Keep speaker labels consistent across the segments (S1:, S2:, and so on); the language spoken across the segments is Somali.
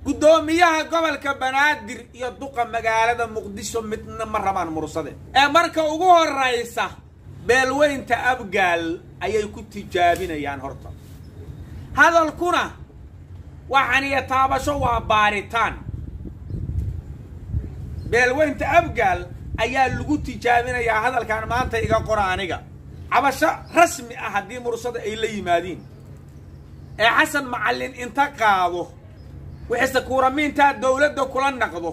S1: gudoomiyaha gobolka Banaadir iyo duqa magaalada Muqdisho midna ma rabaan mursade marka ugu horeysa beelweynta Abgaal ayay ku tijaabinayaan horta hadalkuna waxaan taabasho waa baaritaan beelweynta Abgaal ayaa lagu tijaabinayaa hadalkan maanta iga quraaniga cabasho rasmi ah hadii mursade ay la yimaadeen xasan macallin inta qaado wixii kuuramiinta dawladda kula naqdo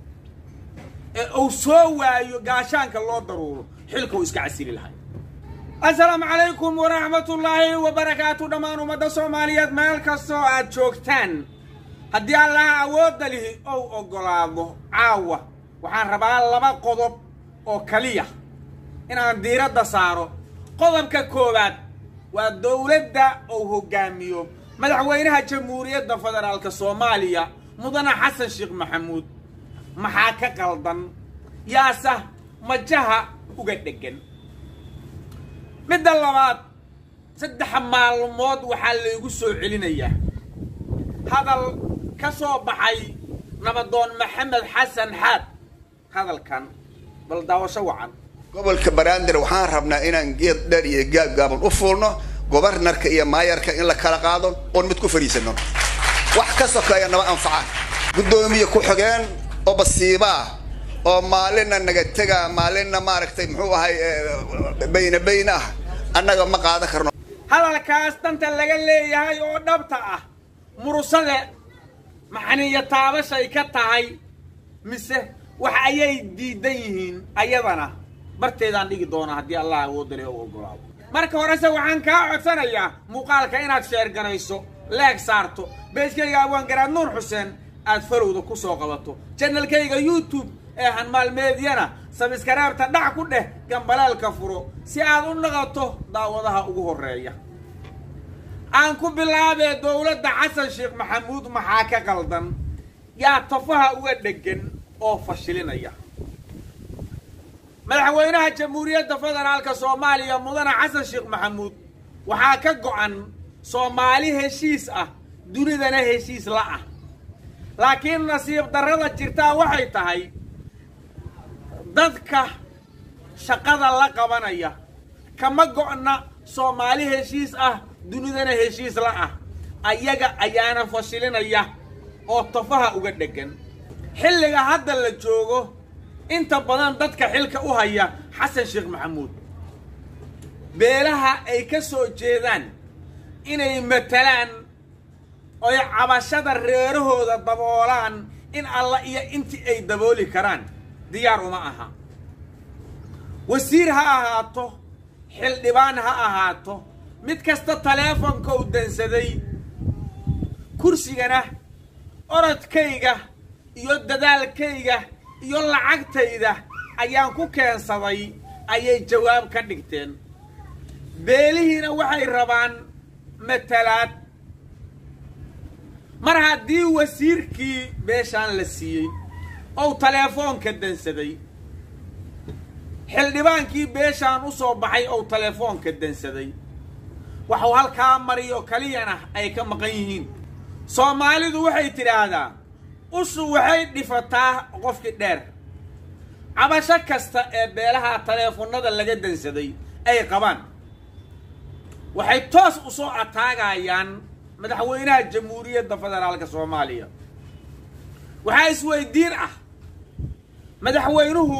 S1: oo soo waayo gaashaanka loo daruuro xilka uu iska casili lahay assalaamu calaykum wa rahmatullaahi wa barakaatuh dhamaan ummadda Soomaaliyeed meel kastoo aad joogtaan haddii Allah awood leh oo ogolaado caawa waxaan rabaa laba qodob oo kaliya inaan diiradda saaro qodobka koowaad waa dawladda oo hogaamiyo madaxweynaha jamhuuriyadda federaalka Soomaaliya mudane Xasan Sheekh Maxamuud maxaa ka qaldan yaasa majaha uga dhagan midda labaad saddex maalmood waxaa la igu soo celinayaa hadal ka soo baxay nabadoon Maxamed Xasan Xaad hadalkan bal daawasho wacan
S2: gobolka Banaadir waxaan rabnaa inaan geed dheer iyo gaab u fuulno gobarnarka iyo maayarka in la kala qaado oo mid ku fariisano wax ka sokeeya naba anfaca gudoomiye ku xogeen oo basiiba oo maalina naga taga maalina maaragtay muxuu ahay bayna annaga ma qaada karno
S1: hadalkaas danta laga leeyahay oo dhabta ah mursade maxaniya taabashay ka tahay mise wax ayay diidan yihiin ayadana barteedaan dhigi doona haddii Allah awood leh oo ogolaado marka horese waxaan kaa codsanayaa muuqaalka inaad share garayso like saarto beeskayga waan garaad Nuur Xuseen aad farowda ku soo qabato channelkayga YouTube Hanmaal Meediana subscribe-ta dhac ku dheh gambalaalka furo si aad u noqoto daawadaha ugu horeeya aan ku bilaabay dawladda Xasan Sheekh Maxamuud maxaa ka qaldan yaa tafaha uga dhagan oo fashilinaya madaxweynaha jamhuuriyadda federaalka Soomaaliya mudane Xasan Sheekh Maxamuud waxaa ka go'an Soomaali heshiis ah dunidana heshiis la ah laakiin nasiib darrada jirta waxay tahay dadka shaqada la qabanaya kama go'na Soomaali heshiis ah dunidana heshiis la ah ayaga ayaana fashilinaya oo tafaha uga dhagan xilliga hadda la joogo inta badan dadka xilka u haya Xasan Sheekh Maxamuud beelaha ay ka soo jeedaan inay matalaan oo cabashada reerahooda daboolaan in alla iyo intii ay dabooli karaan diyaar uma aha wasiir ha ahaato xildhibaan ha ahaato mid kasta taleefanka u dansaday kursigana orodkayga iyo dadaalkayga iyo lacagtayda ayaan ku keensaday ayay jawaab ka dhigteen beelihiina waxay rabaan matalaad mar haddii wasiirkii beeshaan la siiyey oo taleefanka dansaday xildhibaankii beeshaan u soo baxay oo taleefanka dansaday waxuu halkaa mariyo kaliyana ay ka maqan yihiin Soomaalidu waxay tiraahdaa ushu waxay dhifataa qofkii dheer cabasho kasta ee beelaha taleefanada laga dansaday ay qabaan waxay toos u soo ataagayaan madaxweynaha jamhuuriyadda federaalka Soomaaliya waxa isweydiin ah madaxweynuhu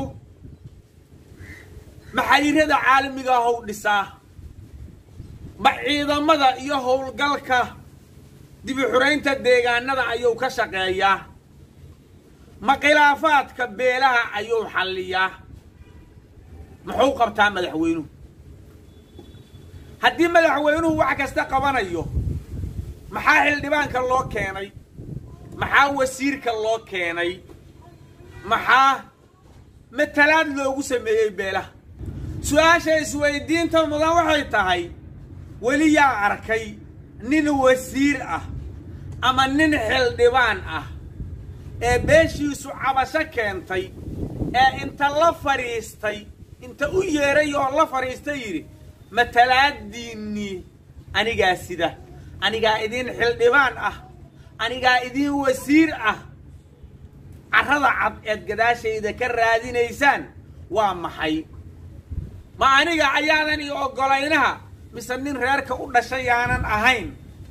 S1: maxayrada caalamiga ah oo dhisaa ma ciidamada iyo howlgalka dib u xuraynta deegaanada ayuu ka shaqeeyaa ma khilaafaadka beelaha ayuu xalliyaa muxuu qabtaa madaxweynuhu haddii madaxweynuhu wax kasta qabanayo maxaa xildhibaanka loo keenay maxaa wasiirka loo keenay maxaa matalaad loogu sameeyay beelaha su'aasha isweydiinta mudan waxay tahay weli yaa arkay nin wasiir ah ama nin xildhibaan ah ee beeshiisu cabasho keentay ee inta la fariistay inta u yeeray oo la fariistay yiri matalaadiinni anigaa sida anigaa idin xildhibaan ah anigaa idin wasiir ah carrada cad eed gadaashayda ka raadinaysaan waa maxay ma aniga ayaadan iyo ogolaynaha mise nin reerka u dhashay yaanan ahayn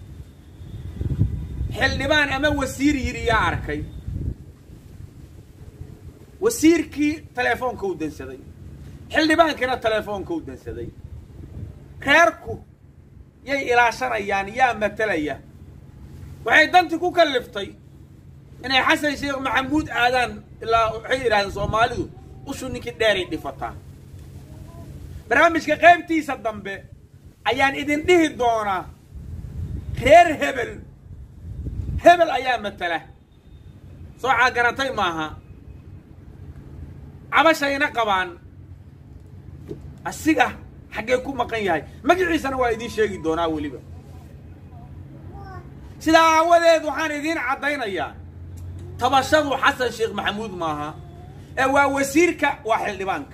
S1: xildhibaan ama wasiir yiri yaa arkay wasiirkii telefoonka u dansaday xildhibaankina telefoonka u dansaday reerku yay ilaashanayaan yaa matalaya waxay danti ku kalliftay inay xasan sheekh maxamuud aadaan ilaa waxay yidhahdeen soomaalidu ushu ninkii dheeray dhifataa barnaamijka qaybtiisa dambe ayaan idin dhihi doonaa reer hebel ayaa matala soo caagarantay maaha cabashayna qabaan asiga xaggee ku maqan yahay magaciisana waa idiin sheegi doonaa weliba sidaa aawadeed waxaan idiin caddaynayaa tabashadu xasan sheekh maxamuud maaha ee waa wasiirka waa xildhibaanka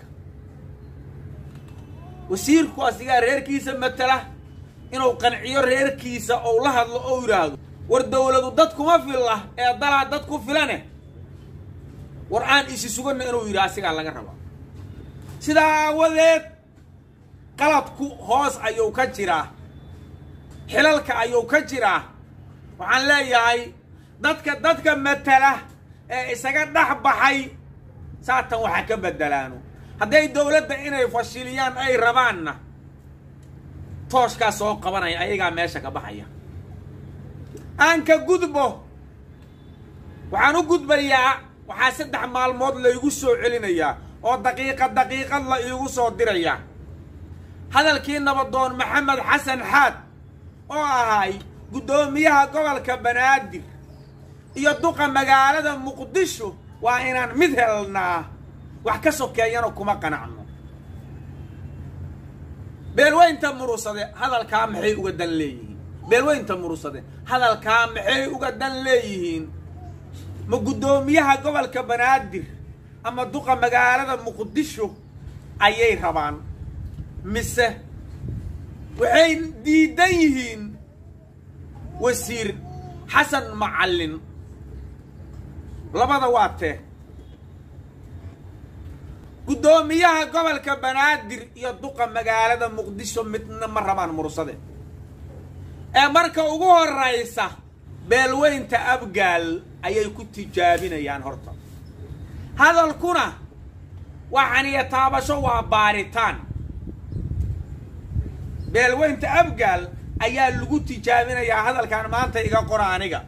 S1: wasiirku asigaa reerkiisa matala inuu qanciyo reerkiisa ou la hadlo ou yidhaahdo war dawladu dad kuma filla ee dalaa dad ku filane war aan isi suganna inuu yidhi asigaa laga rabaa sidaa aawadeed qaladku hoos ayuu ka jiraa xilalka ayuu ka jiraa waxaan leeyahay dadka matala ee isaga dhex baxay saatan waxa ka bedelaano hadday dawladda inay fashiliyaan ay rabaanna tooshkaa soo qabanaya ayagaa meesha ka baxaya aan ka gudbo waxaan u gudbayaa waxaa 3 maalmood laygu soo celinayaa oo daqiiqad la iigu soo dirayaa hadalkii nabadoon maxamed xasan xaad oo ahay guddoomiyaha gobolka banaadir iyo duqa magaalada muqdisho waa inaan mid helnaa wax ka sokeeyana kuma qanacno beelweynta murusade hadalkaa maxay uga dan leeyihiin beelweynta murusade hadalkaa maxay uga dan leeyihiin ma guddoomiyaha gobolka banaadir ama duqa magaalada muqdisho ayay rabaan mise waxay diidan yihiin wasiir xasan macallin labada waa tee guddoomiyaha gobolka banaadir iyo duqa magaalada muqdisho midna ma rabaan murusade ee marka ugu horraysa beelweynta abgaal ayay ku tijaabinayaan horta hadalkuna waxaan iyo taabasho waa baaritaan beelweynta abgaal ayaa lagu tijaabinayaa hadalkan maanta iga qora aniga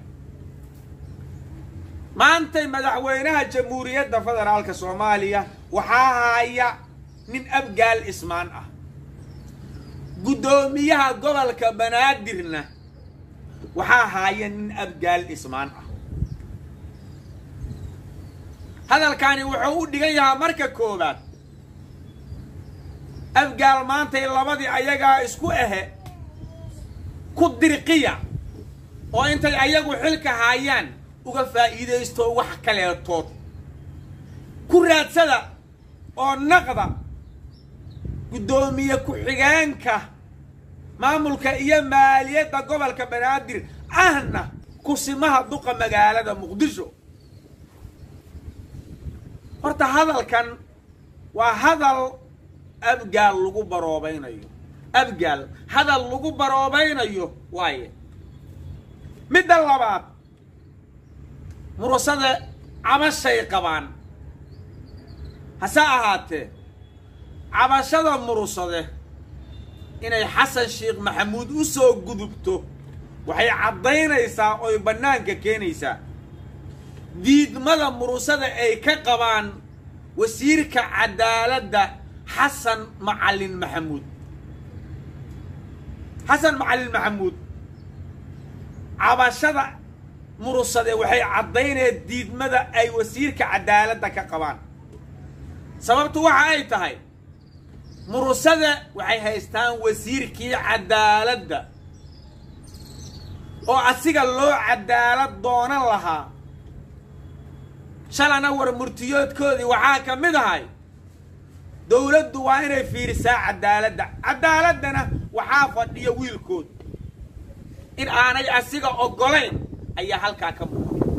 S1: maantay madaxweynaha jamhuuriyadda federaalka soomaaliya waxaa haya nin abgaal ismaan ah guddoomiyaha gobolka banaadirna waxaa haya nin abgaal ismaan ah hadalkani wuxuu u dhigan yahaa marka koobaad abgaal maantay labadii ayagaa isku ahe ku dirqiya oo intay ayagu xilka haayaan uga faa'iidaysto wax kaleetood ku raadsada oo naqda guddoomiye ku-xigeenka maamulka iyo maaliyadda gobolka banaadir ahna kusimaha duqa magaalada muqdisho horta hadalkan waa hadal abgaal lagu baroobaynayo abgaal hadal lagu baroobaynayo waaye midda labaad murusada cabashay qabaan hase ahaatee cabashada murusade inay xasan sheekh maxamuud u soo gudubto waxay caddaynaysaa oy bannaanka keenaysaa diidmada murusada ay ka qabaan wasiirka cadaaladda xasan macallin maxamuud cabashada murusade waxay caddaynayaan diidmada ay wasiirka cadaaladda ka qabaan sababtu waxa ay tahay murusada waxay haystaan wasiirkii cadaaladda oo asiga loo cadaalad doonan lahaa shalana war murtiyoodkoodii waxaa ka mid ahay dawladdu waa inay fiirisaa cadaaladana waxaa fadhiya wiilkood in aanay asiga oggolayn أي halkaa ka muuqata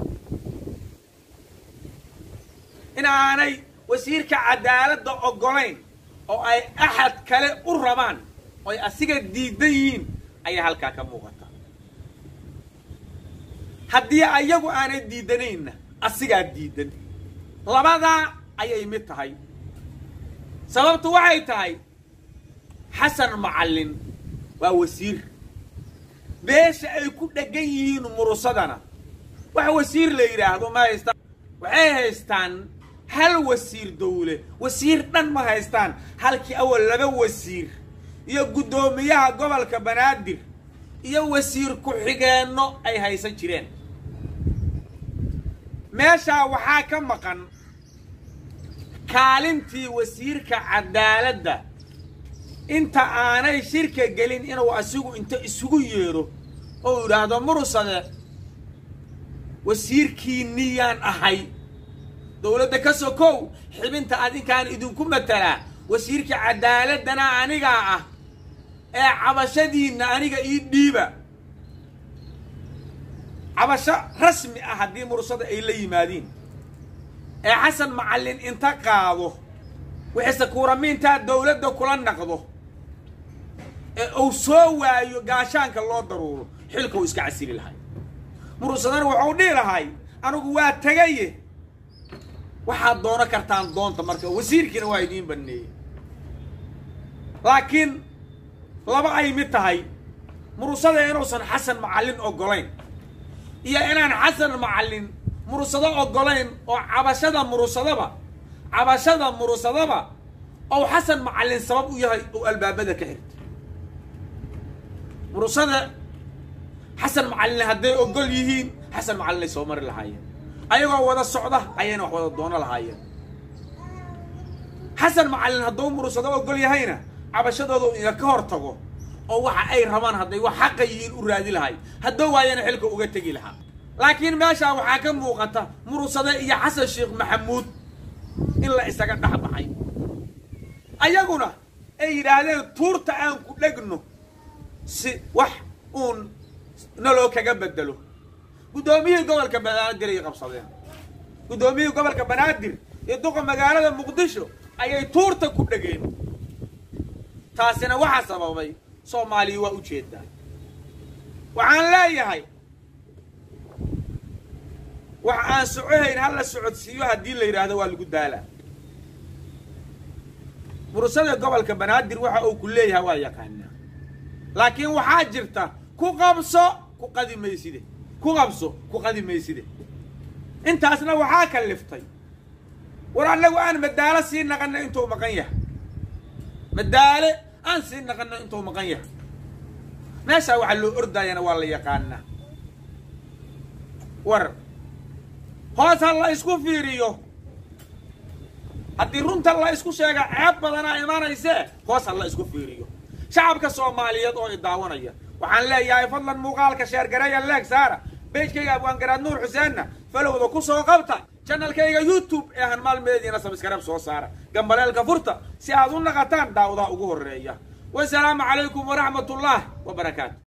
S1: in aanay wasiirka cadaaladda ogolayn oo ay axad kale u rabaan oo ay asiga diidan yihiin ayaa halkaa ka muuqata haddii ayagu aanay diidanayna asigaa diidan labadaa ayay mid tahay sababtu waxay tahay xasan macallin waa wasiir beesha ay ku dhagan yihiin murusadana waxa wasiir la yiraahdo ma haystaan waxay haystaan hal wasiir dawle wasiir dhan ma haystaan halkii awal laba wasiir iyo gudoomiyaha gobolka banaadir iyo wasiir ku xigeenno ay haysan jireen meesha waxaa ka maqan kaalintii wasiirka cadaaladda inta aanay shirka gelin inuu asigu inta isugu yeero oo yiraahdo murusade wasiirkii niyaan ahay dawladda ka soo kow xibinta adinkaan idinku matala wasiirka cadaaladana aniga ah ee cabashadiina aniga ii dhiiba cabasho rasmi ah haddii murusada ay la yimaadiin ee xasan macallin inta qaado wixii sakuuramiinta dawladda kula naqdo ee uu soo waayo gaashaanka loo daruuro xilka uu iska casili lahay murusadana wuxuu dhihi lahay anigu waa tagaye waxaad doono kartaan doonta marka wasiirkiina waa idiin baneeyey laakiin laba ay mid tahay murusada inuusan xasan macallin ogolayn iyo inaan xasan macallin murusada ogolayn oo cabashada murusadaba oo xasan macallin sabab u yahay oo albaabada ka xirtay murusada xasan macallin hadday ogol yihiin xasan macallin ay soo mari lahaayeen ayagoo wada socda ayayna wax wada doono lahaayeen xasan macallin hadduu murusada ogol yahayna cabashadooda ina ka hortago oo waxa ay rabaan hadday wax xaq yihiin u raadi lahay hadduu waayana xilka uga tagi lahaa laakiin meesha waxaa ka muuqata murusada iyo xasan sheekh maxamuud in la isaga dhaxbaxay ayaguna ay yiraahdeen tuurta aan ku dhagno si wax uun naloo kaga bedelo gudoomiyaha gobolka banaadir ay qabsadeen gudoomiyaha gobolka banaadir iyo duqa magaalada muqdisho ayay tuurta ku dhageen taasina waxa sababay Soomaaliya waa u jeedaa waxaan leeyahay waxaan socohayn hal la socodsiyo hadii la yiraahdo waa lagu daalaa murusada gobolka banaadir waxa uu ku leeyahay waa yaqaan laakiin waxaa jirta ku qabso ku qadimayside intaasna waxaa ka liftay war anagu aan madaala sii naqana intuu maqan yahay madaale aan sii naqana intuu maqan yahay meesha waxa loo ordayana waa la yaqaanaa war hoos la isku fiiriyo haddii runta la isku sheega ceeb badana imaanayse hoos la isku fiiriyo shacabka Soomaaliyeed oo idaawanaya waxaan leeyahay fadlan muuqaalka share gareeya like saara page-kayga Abwaan Garaad Nuur Xuseenna falowda ku soo qabta channel-kayga YouTube ee Hanmaal Media subscribe soo saara gambaleelka furta si aad u naqataan daawadaha ugu horeeya wassalaamu calaykum wa rahmatullahi wa barakaatuh